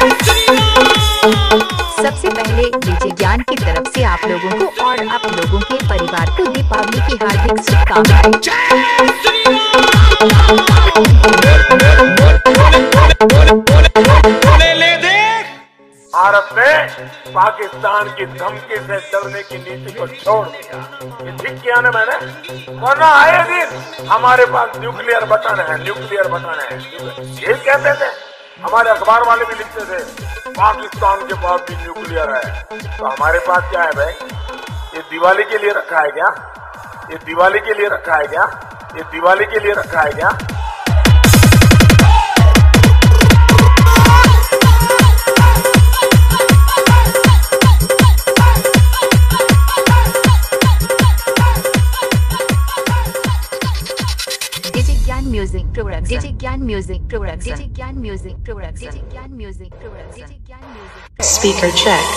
सबसे पहले डीजे ज्ञान की तरफ से आप लोगों को और आप लोगों के परिवार को दीपावली की हार्दिक शुभकामनाएं। भारत ने पाकिस्तान की धमकी से डरने की नीति को छोड़ दिया। ये ठीक किया ना मैंने, वरना आए दिन हमारे पास न्यूक्लियर बटन है, न्यूक्लियर बटन है। ये कहते थे, हमारे अखबार वाले भी लिखते थे पाकिस्तान के पास भी न्यूक्लियर है। तो हमारे पास क्या है भाई? ये दिवाली के लिए रखा है क्या? ये दिवाली के लिए रखा है क्या? ये दिवाली के लिए रखा है क्या? Music production. DJ Gyan Music production. DJ Gyan Music production. DJ Gyan Music production. DJ Gyan Music. Speaker check.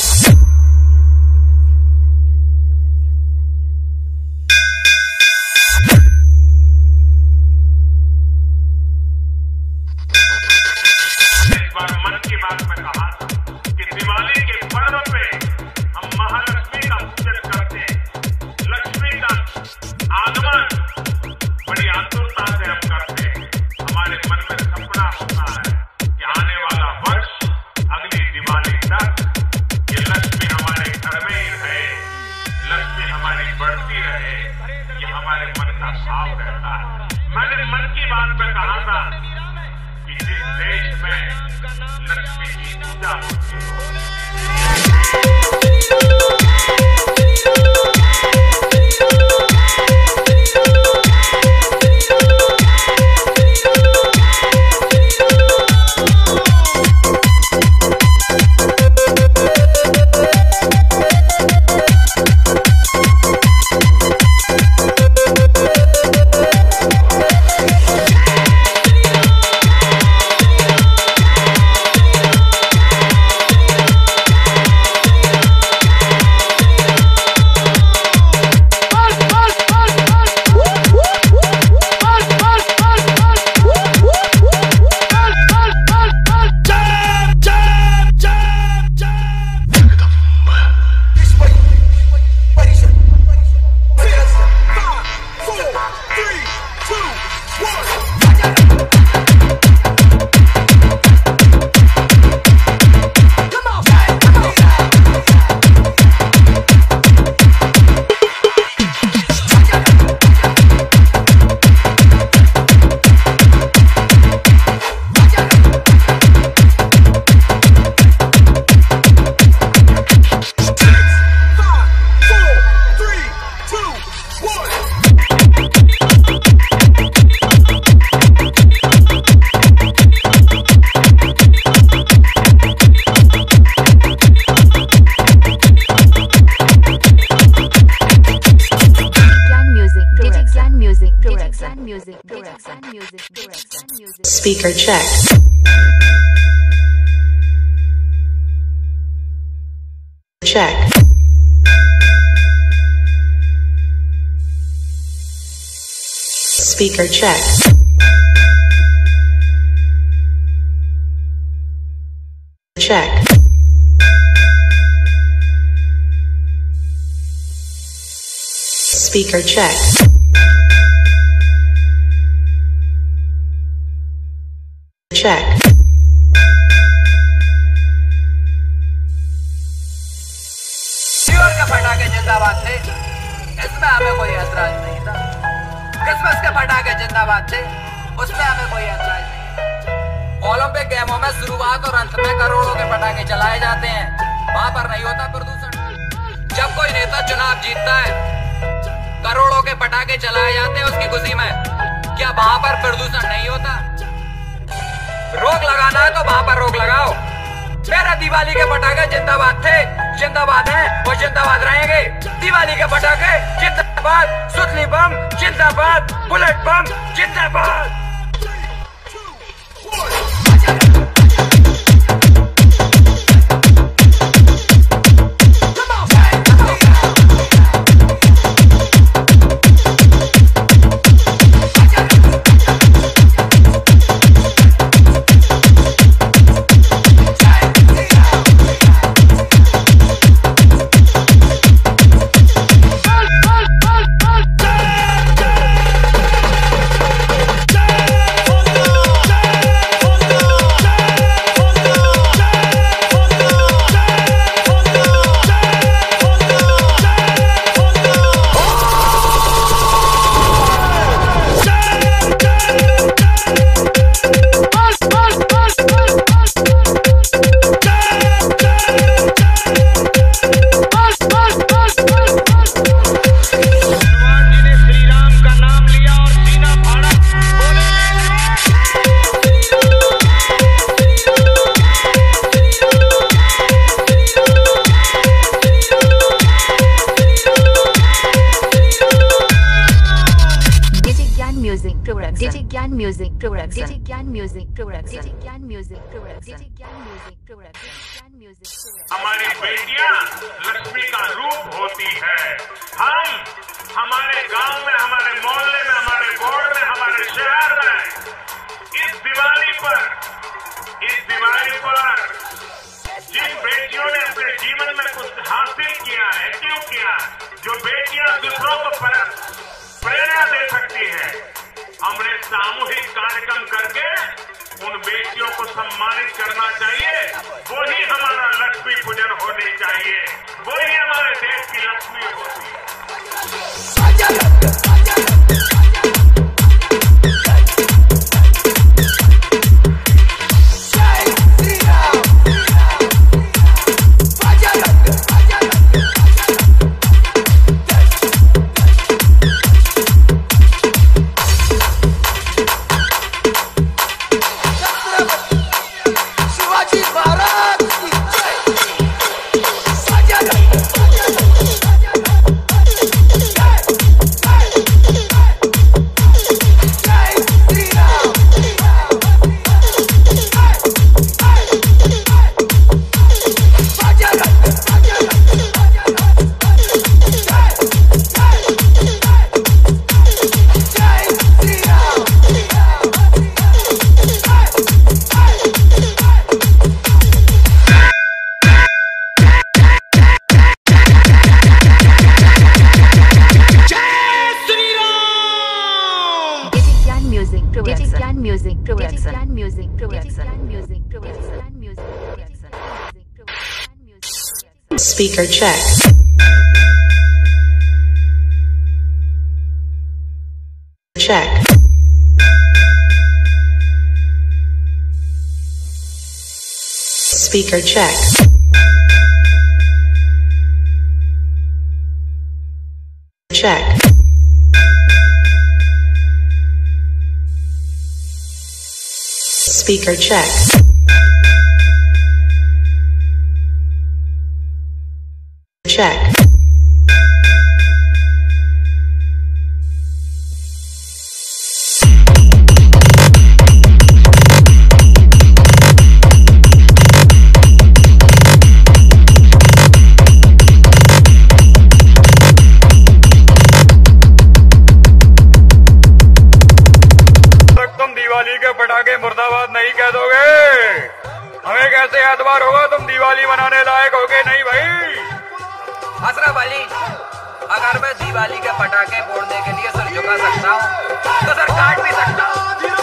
इस बार मन की बात में कहा था कि दिवाली के पर्व पे हम महालक्ष्मी का पूजन करते हैं। लक्ष्मी का आगमन बड़ी आतुरता से हम करते हैं। हमारे मन में सपना होता है कि आने वाला वर्ष अगली दिवाली तक ये लक्ष्मी हमारे घर में ही रहे, लक्ष्मी हमारी बढ़ती रहे। ये हमारे मन का भाव रहता है। मैंने मन की बात में कहा था कि जिस देश में लक्ष्मी की पूजा होती है Speaker check. Check. Speaker check. Check. Speaker check. Check. के पटाखे जिंदाबाद थे, इसमें हमें कोई ऐतराज नहीं था। क्रिसमस के पटाखे जिंदाबाद थे, उसमें हमें कोई ऐतराज नहीं। ओलंपिक गेमों में शुरुआत और अंत में करोड़ों के पटाखे चलाए जाते हैं, वहां पर नहीं होता प्रदूषण। जब कोई नेता चुनाव जीतता है, करोड़ों के पटाखे चलाए जाते हैं उसकी खुशी में, क्या वहां पर प्रदूषण नहीं होता? रोक लगाना है तो वहां पर रोक लगाओ। मेरा दिवाली के पटाखे जिंदाबाद थे, जिंदाबाद हैं और जिंदाबाद रहेंगे। दिवाली के पटाखे जिंदाबाद, सुतली बम जिंदाबाद, बुलेट बम जिंदाबाद। Production DJ Gyan music production DJ Gyan music production DJ Gyan music production Gyan music production. हमारी बेटियां लक्ष्मी का रूप होती है। हम हमारे गांव में, हमारे मोहल्ले में, हमारे वार्ड में, हमारे शहर में इस दिवाली पर जिन बेटियों ने अपने जीवन में कुछ हासिल किया है, क्यों किया, जो बेटियां दूसरों को प्रेरणा दे सकती है, हमने सामूहिक कार्यक्रम करके उन बेटियों को सम्मानित करना चाहिए। वही हमारा लक्ष्मी पूजन होनी चाहिए, वही हमारे देश की लक्ष्मी होती है। Speaker check. Check. Speaker check. Check. Speaker check. Check. तुम दिवाली के पटाखे मुर्दाबाद नहीं कह दोगे, हमें कैसे एतबार होगा? तुम दिवाली मनाने लायक होगे नहीं भाई। अशरफ अली, अगर मैं दिवाली के पटाखे फोड़ने के लिए सर झुका सकता हूँ तो सर काट भी सकता हूँ।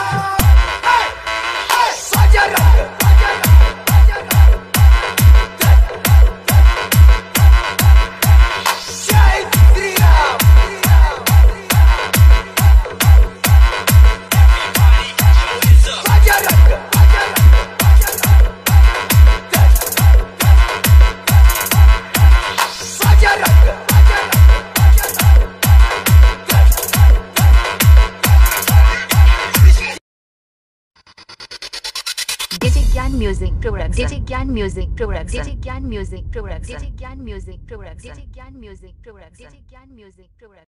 Music production DJ Gyan music production DJ Gyan music production DJ Gyan music production DJ Gyan music production DJ Gyan music production.